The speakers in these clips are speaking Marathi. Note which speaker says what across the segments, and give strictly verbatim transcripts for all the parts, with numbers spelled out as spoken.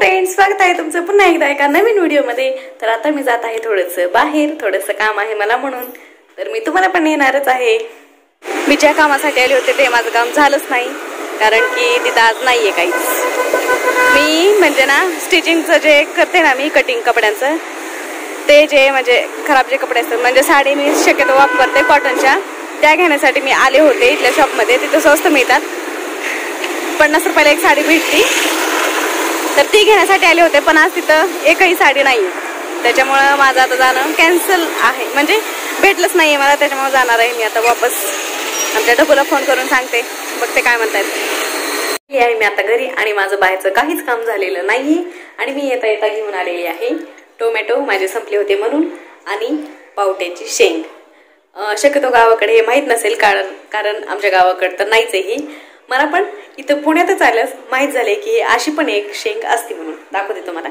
Speaker 1: फ्रेंड्स, स्वागत आहे तुमचं पुन्हा एकदा एका नवीन व्हिडिओमध्ये। तर आता मी जात आहे थोडंसं बाहेर, थोडंसं काम आहे मला म्हणून, तर मी तुम्हाला पण येणारच आहे। मी ज्या कामासाठी आले होते ते माझं काम झालंच नाही, कारण की तिथं आज नाहीये काहीच। मी म्हणजे ना स्टिचिंगचं जे करते ना मी, कटिंग कपड्यांचं, ते जे म्हणजे खराब जे कपडे असतात, म्हणजे साडी मी शक्यतो वापरते कॉटनच्या, त्या घेण्यासाठी मी आले होते इथल्या शॉपमध्ये। तिथं स्वस्त मिळतात, पन्नास रुपयाला एक साडी भेटती, तर ती घेण्यासाठी आले होते। पण आज तिथं एकही साडी नाही, त्याच्यामुळे माझं आता जाणं कॅन्सल आहे, म्हणजे भेटलंच नाहीये मला, त्याच्यामुळे जाणार आहे मी आता वापस। आमच्या डबूला फोन करून सांगते, बघते काय म्हणतायत। हे आहे मी आता घरी, आणि माझं बाहेरचं काहीच काम झालेलं नाही, आणि मी येता येता घेऊन आलेली आहे टोमॅटो, माझे संपले होते म्हणून, आणि पावट्याची शेंग। शक्यतो गावाकडे हे माहीत नसेल, कारण कारण आमच्या गावाकडे तर नाहीच आहे ही। मला पण इथं पुण्यातच आल्यास माहीत झाले की अशी पण एक शेंग असते म्हणून। दाखवते तुम्हाला।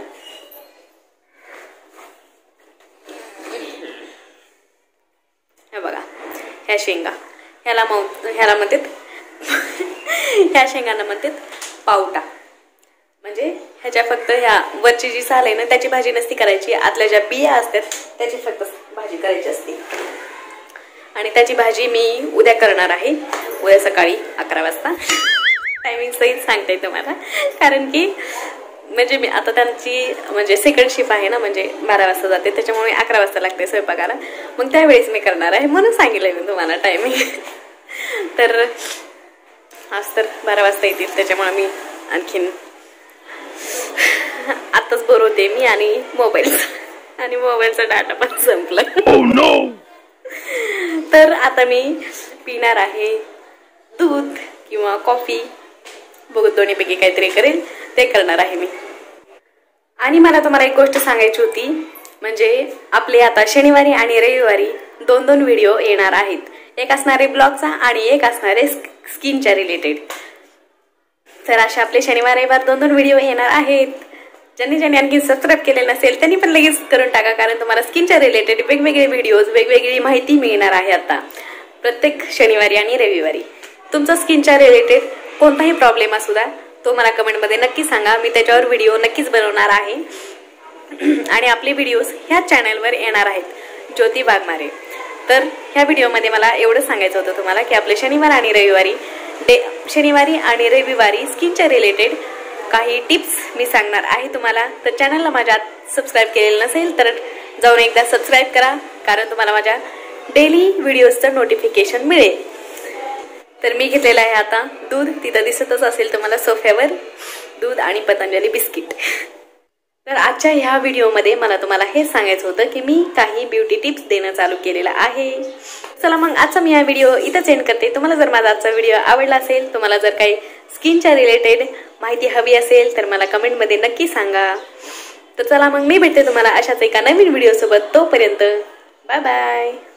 Speaker 1: हे बघा, ह्या शेंगा, ह्याला मग ह्याला म्हणतात ह्या शेंगांना म्हणतात पावटा। म्हणजे ह्याच्या फक्त ह्या वरची जी साल आहे ना त्याची भाजी नसती करायची, आतल्या ज्या बिया असतात त्याची फक्त भाजी करायची असते। आणि त्याची भाजी मी उद्या करणार आहे, उद्या सकाळी अकरा वाजता। टायमिंग सहित सांगते तुम्हाला, कारण की म्हणजे मी आता त्यांची म्हणजे सेकंड शिफ्ट आहे ना, म्हणजे बारा वाजता जाते, त्याच्यामुळे अकरा वाजता लागते स्वयंपाकाला, मग त्यावेळेस मी करणार आहे म्हणून सांगितलंय मी तुम्हाला टायमिंग। तर आज तर बारा वाजता येतील, त्याच्यामुळे मी आणखीन आताच बोर होते मी, आणि मोबाईल आणि मोबाईलचा डाटा पण संपला। oh, no! तर आता मी पिणार आहे दूध किंवा कॉफी, बघू दोन्हीपैकी काहीतरी करेल, ते करणार आहे मी। आणि मला तुम्हाला एक गोष्ट सांगायची होती, म्हणजे आपले आता शनिवारी आणि रविवारी दोन दोन व्हिडिओ येणार आहेत, एक असणारे ब्लॉगचा आणि एक असणारे स्किनच्या रिलेटेड। तर अशा आपले शनिवार रविवार दोन दोन व्हिडिओ येणार आहेत। ज्यांनी ज्यांनी आणखी सबस्क्राईब केलेलं नसेल त्यांनी पण लगेच करून टाका, कारण तुम्हाला स्किनच्या रिलेटेड वेगवेगळे व्हिडिओज, वेगवेगळी माहिती मिळणार आहे आता प्रत्येक शनिवारी आणि रविवारी। तुमचा स्किनच्या रिलेटेड कोणताही प्रॉब्लेम असू द्या, तो मला कमेंटमध्ये नक्की सांगा, मी त्याच्यावर व्हिडिओ नक्कीच बनवणार आहे। आणि आपले व्हिडिओज ह्या चॅनलवर येणार आहेत, ज्योती वाघमारे। तर ह्या व्हिडिओमध्ये मला एवढं सांगायचं होतं तुम्हाला की आपले शनिवार आणि रविवारी डे शनिवारी आणि रविवारी स्किनच्या रिलेटेड काही टिप्स मी सांगणार आहे तुम्हाला। तर चॅनलला माझ्या सबस्क्राईब केलेलं नसेल तर जाऊन एकदा सबस्क्राईब करा, कारण तुम्हाला माझ्या डेली व्हिडिओजचं नोटिफिकेशन मिळेल। तर मी घेतलेलं आहे आता दूध, तिथं दिसतच असेल तुम्हाला सोफ्यावर, दूध आणि पतंजली बिस्किट। तर आजच्या ह्या व्हिडिओमध्ये मला तुम्हाला हेच सांगायचं होतं की मी काही ब्युटी टिप्स देणं चालू केलेलं आहे। चला मग आजचा मी हा व्हिडिओ इथंच एंड करते। तुम्हाला जर माझा आजचा व्हिडिओ आवडला असेल, तुम्हाला जर काही स्किनच्या रिलेटेड माहिती हवी असेल तर मला कमेंटमध्ये नक्की सांगा। तर चला मग मी भेटते तुम्हाला अशाच एका नवीन व्हिडिओ सोबत, तोपर्यंत बाय बाय।